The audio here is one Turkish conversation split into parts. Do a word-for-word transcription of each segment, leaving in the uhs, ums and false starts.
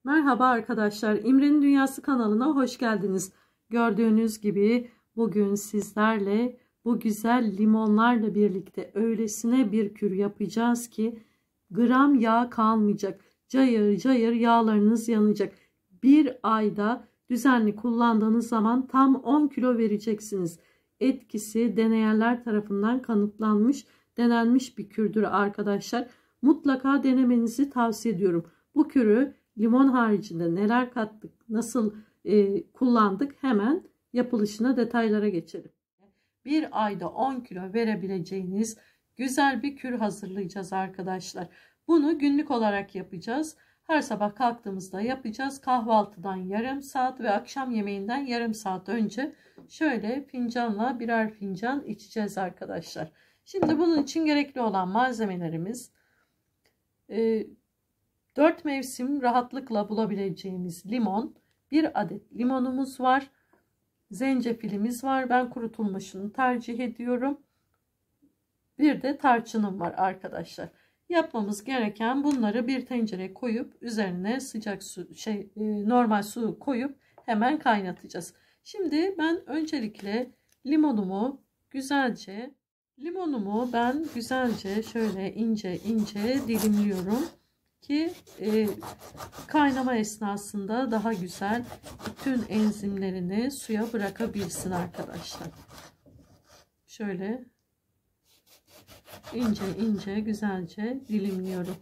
Merhaba arkadaşlar, İmre'nin Dünyası kanalına hoş geldiniz. Gördüğünüz gibi bugün sizlerle bu güzel limonlarla birlikte öylesine bir kür yapacağız ki gram yağ kalmayacak. Cayır cayır yağlarınız yanacak. Bir ayda düzenli kullandığınız zaman tam on kilo vereceksiniz. Etkisi deneyenler tarafından kanıtlanmış, denenmiş bir kürdür arkadaşlar. Mutlaka denemenizi tavsiye ediyorum. Bu kürü limon haricinde neler kattık, nasıl e, kullandık, hemen yapılışına, detaylara geçelim. Bir ayda on kilo verebileceğiniz güzel bir kür hazırlayacağız arkadaşlar. Bunu günlük olarak yapacağız. Her sabah kalktığımızda yapacağız. Kahvaltıdan yarım saat ve akşam yemeğinden yarım saat önce şöyle fincanla birer fincan içeceğiz arkadaşlar. Şimdi bunun için gerekli olan malzemelerimiz e, dört mevsim rahatlıkla bulabileceğimiz limon, bir adet limonumuz var, zencefilimiz var, ben kurutulmuşunu tercih ediyorum, bir de tarçınım var arkadaşlar. Yapmamız gereken bunları bir tencereye koyup üzerine sıcak su, şey normal su koyup hemen kaynatacağız. Şimdi ben öncelikle limonumu güzelce limonumu ben güzelce şöyle ince ince dilimliyorum ki e, kaynama esnasında daha güzel bütün enzimlerini suya bırakabilsin arkadaşlar. Şöyle ince ince güzelce dilimliyorum.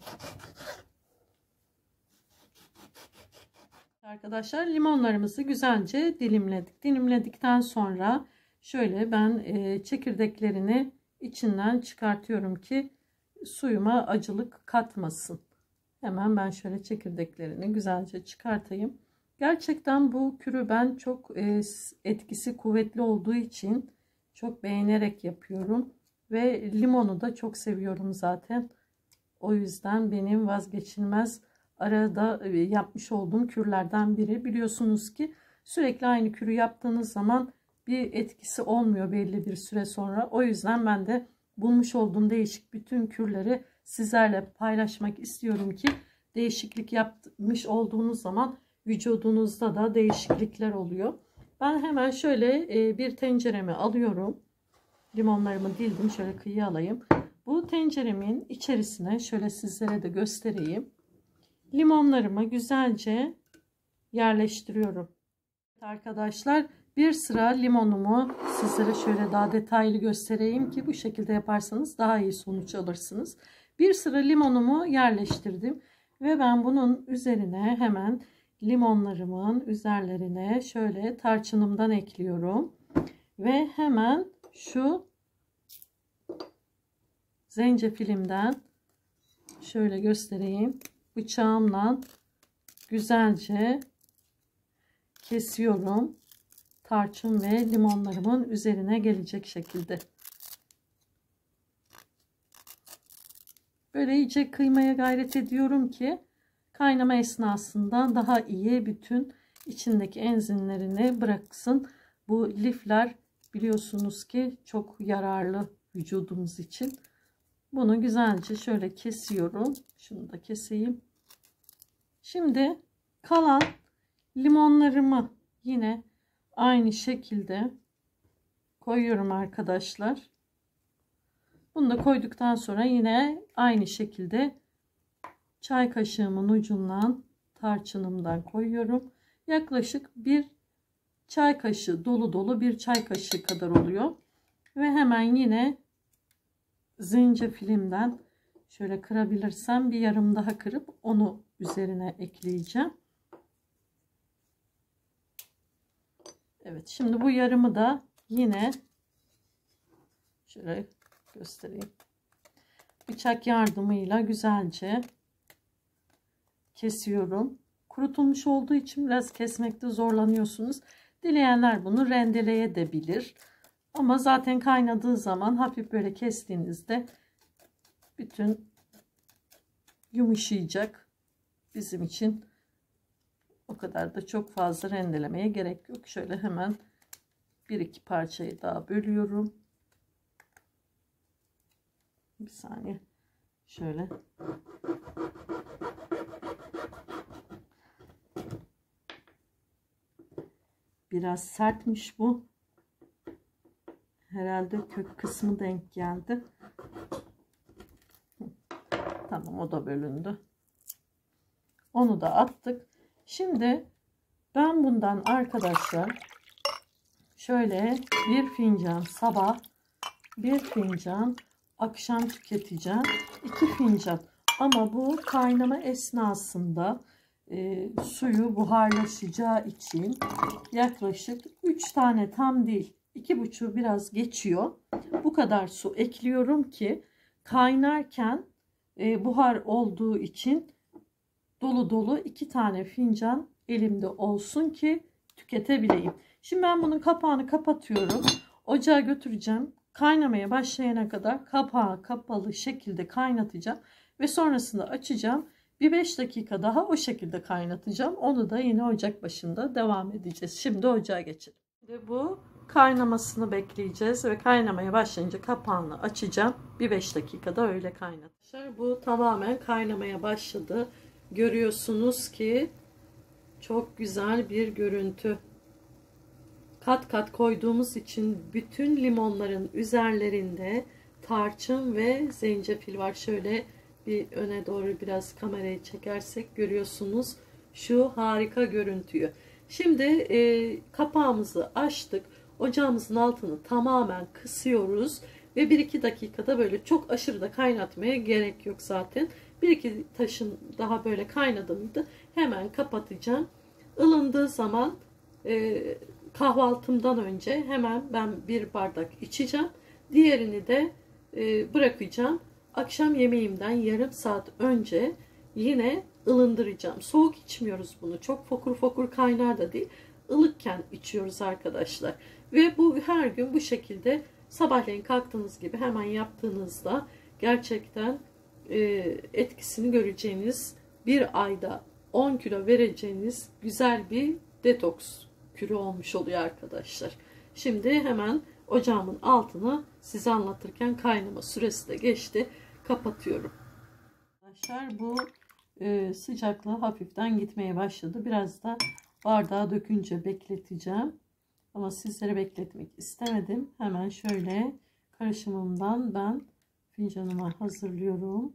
Arkadaşlar limonlarımızı güzelce dilimledik. Dilimledikten sonra şöyle ben e, çekirdeklerini içinden çıkartıyorum ki suyuma acılık katmasın. Hemen ben şöyle çekirdeklerini güzelce çıkartayım. Gerçekten bu kürü ben çok etkisi kuvvetli olduğu için çok beğenerek yapıyorum. Ve limonu da çok seviyorum zaten. O yüzden benim vazgeçilmez arada yapmış olduğum kürlerden biri. Biliyorsunuz ki sürekli aynı kürü yaptığınız zaman bir etkisi olmuyor belli bir süre sonra. O yüzden ben de bulmuş olduğum değişik bütün kürleri sizlerle paylaşmak istiyorum ki değişiklik yapmış olduğunuz zaman vücudunuzda da değişiklikler oluyor. Ben hemen şöyle bir tenceremi alıyorum. Limonlarımı dildim. Şöyle kıyıya alayım. Bu tenceremin içerisine şöyle sizlere de göstereyim. Limonlarımı güzelce yerleştiriyorum. Arkadaşlar bir sıra limonumu sizlere şöyle daha detaylı göstereyim ki bu şekilde yaparsanız daha iyi sonuç alırsınız. Bir sıra limonumu yerleştirdim ve ben bunun üzerine hemen limonlarımın üzerlerine şöyle tarçınımdan ekliyorum ve hemen şu zencefilimden şöyle göstereyim, bıçağımla güzelce kesiyorum. Tarçın ve limonlarımın üzerine gelecek şekilde. Böyle iyice kıymaya gayret ediyorum ki kaynama esnasında daha iyi bütün içindeki enzimlerini bıraksın. Bu lifler biliyorsunuz ki çok yararlı vücudumuz için. Bunu güzelce şöyle kesiyorum. Şunu da keseyim. Şimdi kalan limonlarımı yine aynı şekilde koyuyorum arkadaşlar. Bunu da koyduktan sonra yine aynı şekilde çay kaşığımın ucundan tarçınımdan koyuyorum. Yaklaşık bir çay kaşığı dolu dolu bir çay kaşığı kadar oluyor. Ve hemen yine zencefilimden şöyle kırabilirsem bir yarım daha kırıp onu üzerine ekleyeceğim. Evet, şimdi bu yarımı da yine şöyle göstereyim. Bıçak yardımıyla güzelce kesiyorum. Kurutulmuş olduğu için biraz kesmekte zorlanıyorsunuz. Dileyenler bunu rendeleyebilir. Ama zaten kaynadığı zaman hafif böyle kestiğinizde bütün yumuşayacak. Bizim için o kadar da çok fazla rendelemeye gerek yok. Şöyle hemen bir iki parçayı daha bölüyorum. Bir saniye. Şöyle. Biraz sertmiş bu. Herhalde kök kısmı denk geldi. Tamam, o da bölündü. Onu da attık. Şimdi ben bundan arkadaşlar şöyle bir fincan sabah, bir fincan akşam tüketeceğim. iki fincan. Ama bu kaynama esnasında e, suyu buharlaşacağı için yaklaşık üç tane, tam değil, iki buçuğu biraz geçiyor. Bu kadar su ekliyorum ki kaynarken e, buhar olduğu için dolu dolu iki tane fincan elimde olsun ki tüketebileyim. Şimdi ben bunun kapağını kapatıyorum. Ocağa götüreceğim. Kaynamaya başlayana kadar kapağı kapalı şekilde kaynatacağım. Ve sonrasında açacağım. Bir beş dakika daha o şekilde kaynatacağım. Onu da yine ocak başında devam edeceğiz. Şimdi ocağa geçelim. Şimdi bu kaynamasını bekleyeceğiz. Ve kaynamaya başlayınca kapağını açacağım. Bir beş dakikada öyle kaynatacağım. Bu tamamen kaynamaya başladı. Görüyorsunuz ki çok güzel bir görüntü. Kat kat koyduğumuz için bütün limonların üzerlerinde tarçın ve zencefil var. Şöyle bir öne doğru biraz kamerayı çekersek görüyorsunuz şu harika görüntüyü. Şimdi e, kapağımızı açtık. Ocağımızın altını tamamen kısıyoruz. Ve bir iki dakikada, böyle çok aşırı da kaynatmaya gerek yok zaten. bir iki taşın daha böyle kaynadı mıydı hemen kapatacağım. Ilındığı zaman e, kahvaltımdan önce hemen ben bir bardak içeceğim. Diğerini de e, bırakacağım. Akşam yemeğimden yarım saat önce yine ılındıracağım. Soğuk içmiyoruz bunu. Çok fokur fokur kaynar da değil. Ilıkken içiyoruz arkadaşlar. Ve bu her gün bu şekilde sabahleyin kalktığınız gibi hemen yaptığınızda gerçekten e, etkisini göreceğiniz, bir ayda on kilo vereceğiniz güzel bir detoks kürü olmuş oluyor arkadaşlar. Şimdi hemen ocağımın altını size anlatırken kaynama süresi de geçti. Kapatıyorum. Arkadaşlar bu e, sıcaklığı hafiften gitmeye başladı. Biraz da bardağa dökünce bekleteceğim. Ama sizlere bekletmek istemedim. Hemen şöyle karışımımdan ben fincanıma hazırlıyorum.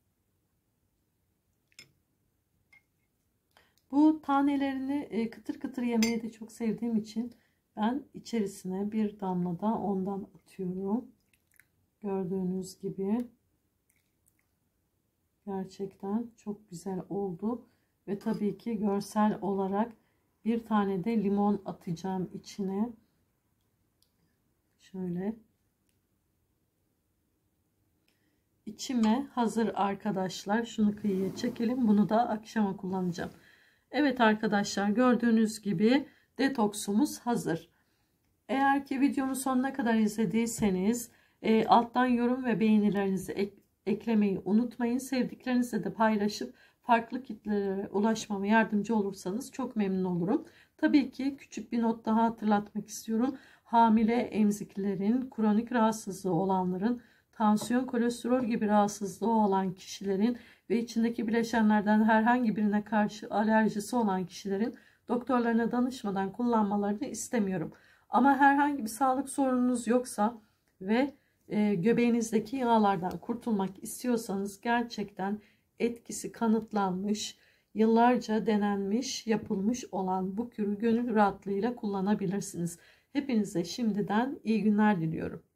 Bu tanelerini kıtır kıtır yemeyi de çok sevdiğim için ben içerisine bir damla da ondan atıyorum. Gördüğünüz gibi gerçekten çok güzel oldu. Ve tabii ki görsel olarak bir tane de limon atacağım içine. Şöyle. İçime hazır arkadaşlar. Şunu kıyıya çekelim. Bunu da akşama kullanacağım. Evet arkadaşlar, gördüğünüz gibi detoksumuz hazır. Eğer ki videomu sonuna kadar izlediyseniz e, alttan yorum ve beğenilerinizi ek, eklemeyi unutmayın. Sevdiklerinizle de paylaşıp farklı kitlelere ulaşmama yardımcı olursanız çok memnun olurum. Tabii ki küçük bir not daha hatırlatmak istiyorum. Hamile emziklerin, kronik rahatsızlığı olanların, tansiyon, kolesterol gibi rahatsızlığı olan kişilerin ve içindeki bileşenlerden herhangi birine karşı alerjisi olan kişilerin doktorlarına danışmadan kullanmalarını istemiyorum. Ama herhangi bir sağlık sorununuz yoksa ve e, göbeğinizdeki yağlardan kurtulmak istiyorsanız, gerçekten etkisi kanıtlanmış, yıllarca denenmiş, yapılmış olan bu kürü gönül rahatlığıyla kullanabilirsiniz. Hepinize şimdiden iyi günler diliyorum.